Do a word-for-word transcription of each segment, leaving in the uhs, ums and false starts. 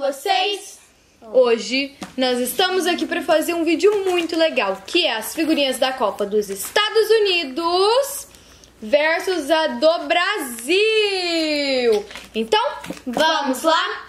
vocês? Hoje nós estamos aqui para fazer um vídeo muito legal, que é as figurinhas da Copa dos Estados Unidos versus a do Brasil. Então, vamos lá?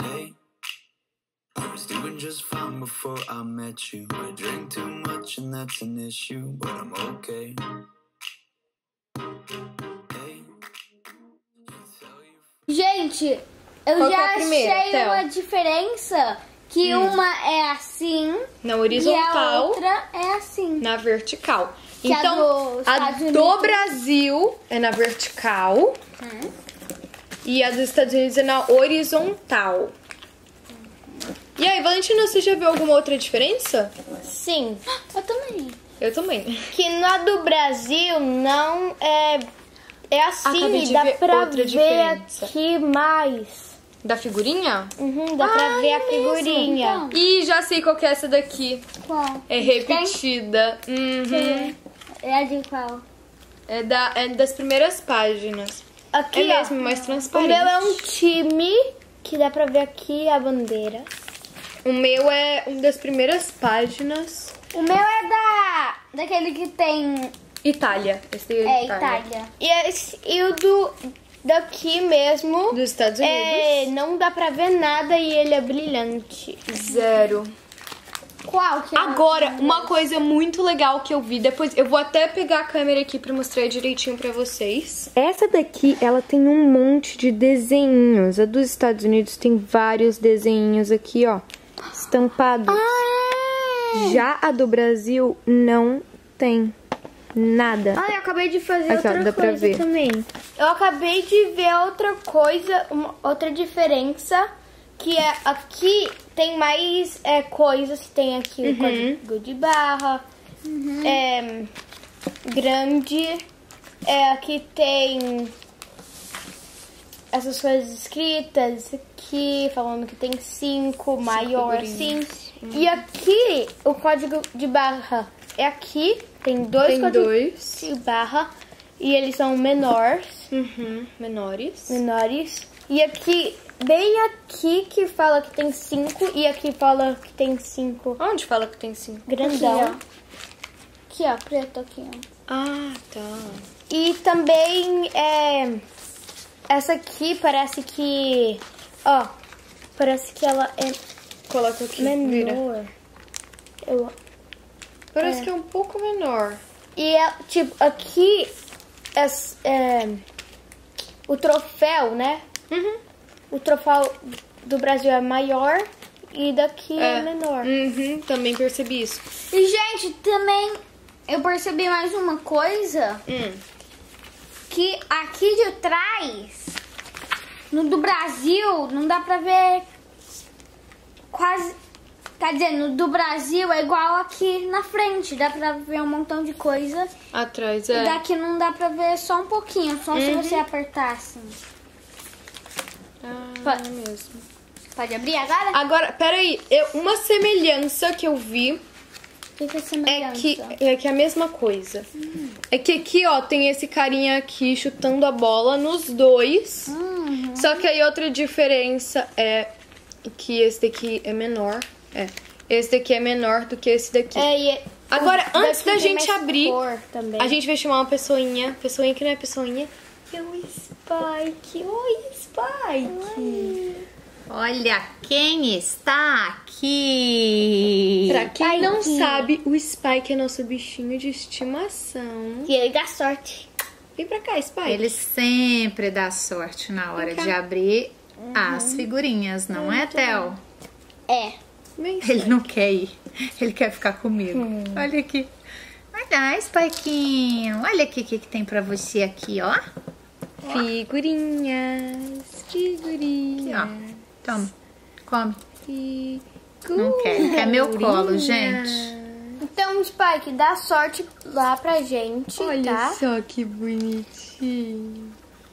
Gente, eu Qual que é já a primeira, achei Theo? uma diferença, que Hum. uma é assim Na e a horizontal, outra é assim. na vertical. Que a Então, dos a Estados do Unidos- Brasil é na vertical Hum. e a dos Estados Unidos é na horizontal. E aí, Valentina, você já viu alguma outra diferença? Sim, eu também. Eu também. Que na do Brasil não é, é Acabei assim, de dá ver pra outra ver diferença. aqui mais. Da figurinha? Uhum, dá Ah, pra ver é a figurinha. mesmo? Ih, já sei qual que é essa daqui. Qual? É repetida. Uhum. É a de qual? É, da, é das primeiras páginas. Aqui, É ó. mesmo, mais O transparente. meu é um time, que dá pra ver aqui a bandeira. O meu é uma das primeiras páginas. O meu é da daquele que tem Itália. Esse daí é, é Itália. Itália. E, esse, e o do daqui mesmo Dos Estados Unidos. é, não dá pra ver nada e ele é brilhante. Zero. Qual que é? Agora, uma coisa muito legal que eu vi, depois eu vou até pegar a câmera aqui pra mostrar direitinho pra vocês. Essa daqui, ela tem um monte de desenhos. A dos Estados Unidos tem vários desenhos aqui, ó, estampados. Ah, Já a do Brasil não tem nada. ah, eu acabei de fazer Aqui, ó, outra dá pra coisa ver. também. Eu acabei de ver outra coisa, uma, outra diferença, que é aqui tem mais é, coisas, tem aqui o Uhum. código de barra, é, grande, é, aqui tem essas coisas escritas aqui, falando que tem cinco, maior assim. E aqui, o código de barra é aqui, tem dois Tem códigos dois. de barra, e eles são menores, Uhum, menores. menores. E aqui, bem aqui que fala que tem cinco, e aqui fala que tem cinco Onde fala que tem cinco? grandão. Aqui, ó, preto aqui, ó. Ah, tá. E também, é, essa aqui parece que, ó, parece que ela é Coloca aqui, vira. menor. Eu, Parece É. que é um pouco menor. e, é, tipo, aqui, é, é, o troféu, né? Uhum. O troféu do Brasil é maior e daqui é, menor. Uhum, também percebi isso. E, gente, também eu percebi mais uma coisa, Hum. que aqui de trás, no do Brasil, não dá pra ver quase... Quer dizer, no do Brasil é igual aqui na frente, dá pra ver um montão de coisa. Atrás, E é. daqui não dá pra ver só um pouquinho, só se Uhum. você apertar assim. Ah, Pode- é mesmo. Pode abrir agora? Agora, peraí. Eu, uma semelhança que eu vi O que, que é é semelhança? que, é que é a mesma coisa. É que aqui, ó, tem esse carinha aqui chutando a bola nos dois. Uhum. Só que aí outra diferença é que esse daqui é menor. É. Esse daqui é menor do que esse daqui. É, e Agora, o antes daqui da tem gente mais abrir, cor também. a gente vai chamar uma pessoinha. Pessoinha que não é pessoinha. É o Spike. Oi, Spike. Olha quem está aqui! Pra quem não Spike. sabe, o Spike é nosso bichinho de estimação. E ele dá sorte. Vem pra cá, Spike. Ele sempre dá sorte na hora de abrir as figurinhas, não é, Theo? É. Vem, Ele não quer ir, ele quer ficar comigo. Olha aqui. Olha, Spikezinho. Olha aqui o que, que tem pra você aqui, ó. Figurinhas, figurinhas. Aqui, ó. Toma, come. Figurinhas. Não quer, quer meu colo, gente. Então, Spike, dá sorte lá pra gente, Olha tá? só que bonitinho.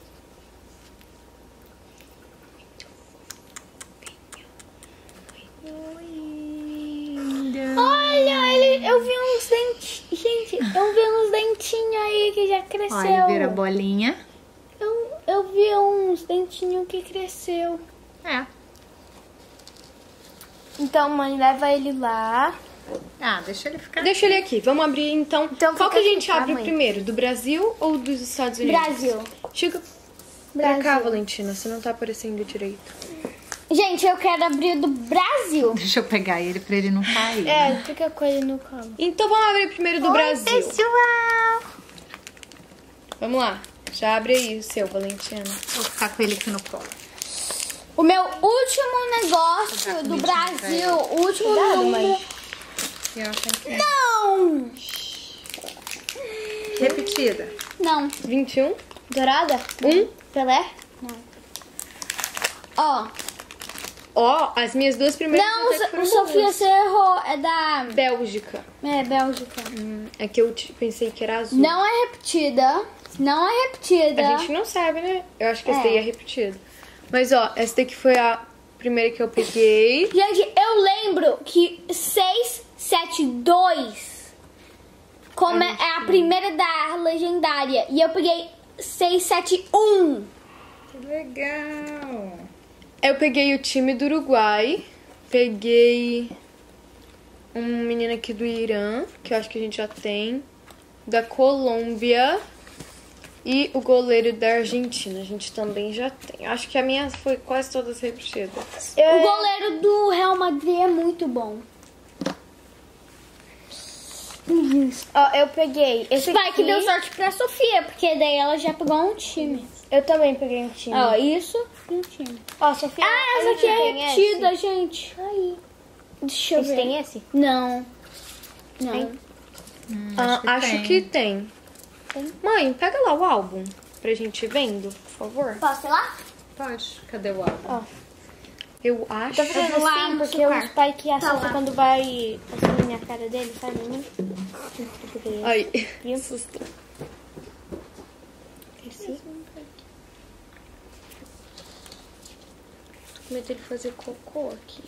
Olha, ele, eu vi uns dentinhos. Gente, eu vi uns dentinhos aí que já cresceu. Olha, vira a bolinha. Eu, eu vi uns dentinhos que cresceu. É. Então, mãe, leva ele lá. Ah, deixa ele ficar. Deixa ele aqui. Vamos abrir então. Então Qual que fica a gente aqui, tá, abre mãe? primeiro? Do Brasil ou dos Estados Unidos? Brasil. Chega pra Brasil. cá, Valentina. Você não tá aparecendo direito. Gente, eu quero abrir o do Brasil. Deixa eu pegar ele pra ele não cair. É, fica com ele no colo. Então vamos abrir primeiro do Oi, Brasil. pessoal! Vamos lá. Já abre aí o seu, Valentina. Vou ficar com ele aqui no colo. O meu último negócio Vou dar do comidinha pra Brasil, o último número... Eu acho que é. Não! Repetida. Não. vinte e um. Dourada? Um. Pelé? Não. Ó. Ó, as minhas duas primeiras Não, até que foram o Sofia, boas. você errou. É da... Bélgica. É, Bélgica. Hum, é que eu te- pensei que era azul. Não é repetida. Não é repetida. A gente não sabe, né? Eu acho que essa É. daí é repetida. Mas ó, essa daqui foi a primeira que eu peguei. Gente, eu lembro que seiscentos e setenta e dois como é é a primeira da legendária. E eu peguei seiscentos e setenta e um. Que legal. Eu peguei o time do Uruguai. Peguei um menino aqui do Irã, que eu acho que a gente já tem. Da Colômbia. E o goleiro da Argentina, a gente também já tem. Acho que a minha foi quase todas repetidas. O goleiro do Real Madrid é muito bom. Ó, eu peguei esse Vai que aqui. deu sorte pra Sofia, porque daí ela já pegou um time. Eu também peguei um time. Ó, isso e um time. Ó, Sofia. Ah, essa a aqui gente é tem repetida, gente. Aí. Deixa eu Esse? ver. Esse tem esse? Não. Não. Tem? Hum, Ah, acho que tem. Mãe, pega lá o álbum pra gente ir vendo, por favor. Posso ir lá? Pode. Cadê o álbum? Eu acho. Tô fazendo vou lá assim no porque celular. o Spike Tá assusta lá. quando vai assim na cara dele, sabe? Né? Eu peguei esse. Ai, Viu? assustou. Esse. Tô com medo dele fazer cocô aqui.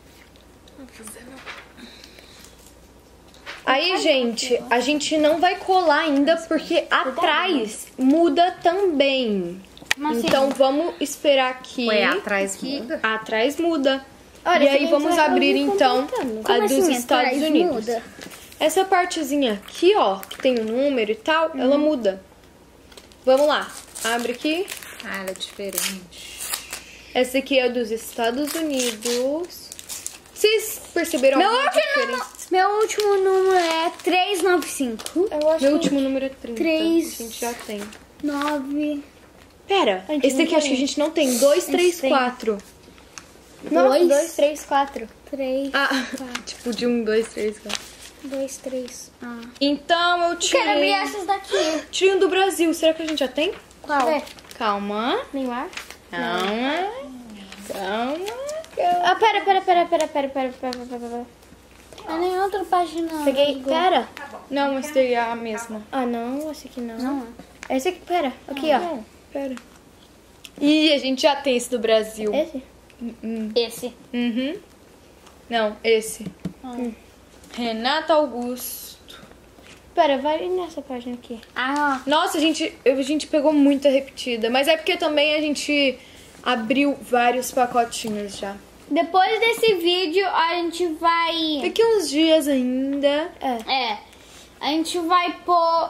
Aí, gente, a gente não vai colar ainda porque atrás muda também. Mas assim, Então vamos esperar aqui. Ué, atrás que muda? Atrás muda. Olha, e se a aí gente vamos vai abrir ouvir então completando. a Como dos assim, Estados atrás Unidos. muda? Essa partezinha aqui, ó, que tem o número e tal, ela muda. Vamos lá. Abre aqui. Ah, ela é diferente. Essa aqui é dos Estados Unidos. Vocês perceberam Meu alguma último, diferença? número, meu último número é trezentos e noventa e cinco. Eu acho Meu que... último número é trinta. Três. A gente já tem. nove. Pera, A gente esse não aqui acho que a tem. gente não tem. dois, três, tem. quatro. Nossa, Dois. dois, três, quatro. três. Ah, tipo de um, dois, três, quatro. dois, três. Ah. Então eu Quero abrir tirei. essas daqui. Tirei um do Brasil. Será que a gente já tem? Qual? É. Calma. Neymar? Calma. Calma. Ah, pera, pera, pera, pera, pera, pera, pera, pera, pera. Não é nem outra página. Peguei, pera. Não, essa daí é a mesma. Ah, não, esse aqui não. Não. Esse aqui, pera. Aqui, ó. Não, pera. Ih, a gente já tem esse do Brasil. Esse? Esse. Uhum. Não, esse. Ah. Renato Augusto. Pera, vai nessa página aqui. Ah, Nossa, a gente, a gente pegou muita repetida. Mas é porque também a gente abriu vários pacotinhos já. depois desse vídeo a gente vai... Daqui uns dias ainda. É, a gente vai pôr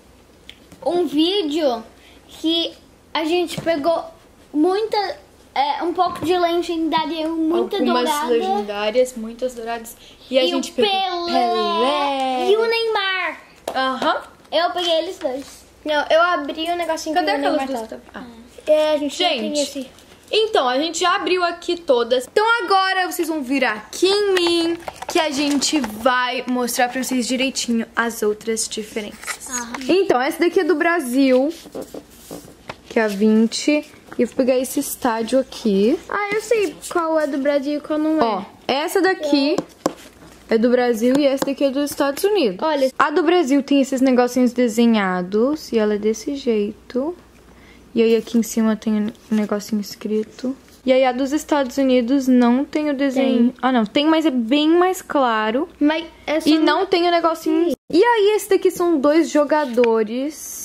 um vídeo que a gente pegou muita, é, um pouco de legendária, muita Algumas dourada. legendárias, muitas douradas. E a E gente o pegou Pelé, Pelé. e o Neymar. Aham. Eu peguei eles dois. Não, eu abri o um negocinho Cadê que o aquelas Neymar duas? tava. Ah. É, a gente, não tem Gente, esse. então, a gente já abriu aqui todas. Então agora vocês vão vir aqui em mim, que a gente vai mostrar pra vocês direitinho as outras diferenças. Então, essa daqui é do Brasil, que é a vinte. E eu vou pegar esse estádio aqui. Ah, eu sei qual é do Brasil e qual não é. Ó, essa daqui é do Brasil e essa daqui é dos Estados Unidos. Olha. A do Brasil tem esses negocinhos desenhados e ela é desse jeito. E aí aqui em cima tem um negocinho escrito. E aí a dos Estados Unidos não tem o desenho. Ah, não, tem, mas é bem mais claro. Mas é só E não tem o negocinho. E aí esse daqui são dois jogadores.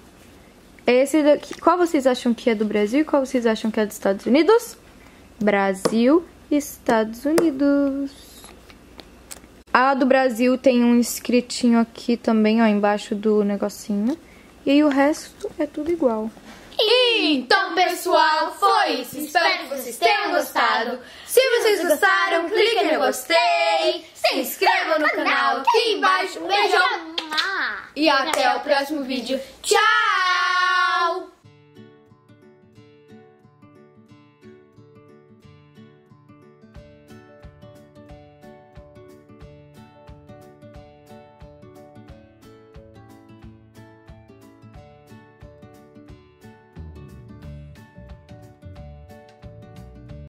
Esse daqui, qual vocês acham que é do Brasil e qual vocês acham que é dos Estados Unidos? Brasil Estados Unidos. A do Brasil tem um escritinho aqui também, ó, embaixo do negocinho. E aí o resto é tudo igual. Então, pessoal, foi isso. Espero que vocês tenham gostado. Se vocês gostaram, clique no gostei. Se inscreva no canal aqui embaixo. Um beijão. E até o próximo vídeo. Tchau!